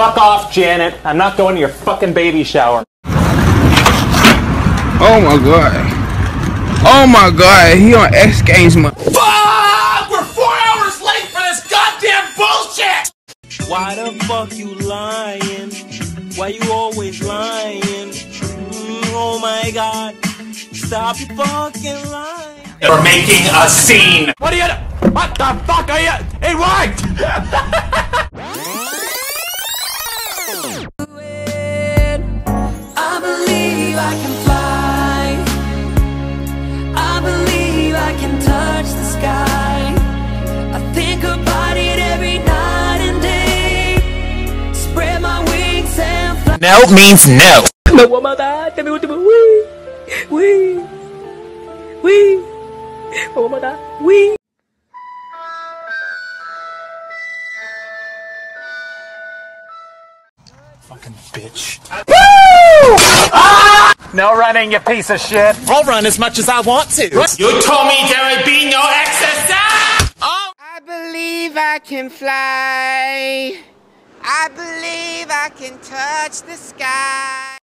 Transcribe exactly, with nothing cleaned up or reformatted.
Fuck off, Janet. I'm not going to your fucking baby shower. Oh my god. Oh my god, he on X Games, man. Fuck! We're four hours late for this goddamn bullshit! Why the fuck you lying? Why you always lying? Mm, oh my god. Stop your fucking lying. We're making a scene. What are you... What the fuck are you... It worked! I believe I can fly. I believe I can touch the sky. I think about it every night and day. Spread my wings and fly. No means no. No one more time. Tell me what to do. Wee. Wee. Wee. One more time. Wee. Fucking bitch. Woo! Ah! No running, you piece of shit. I'll run as much as I want to. You told me there would be no exercise! Oh. I believe I can fly. I believe I can touch the sky.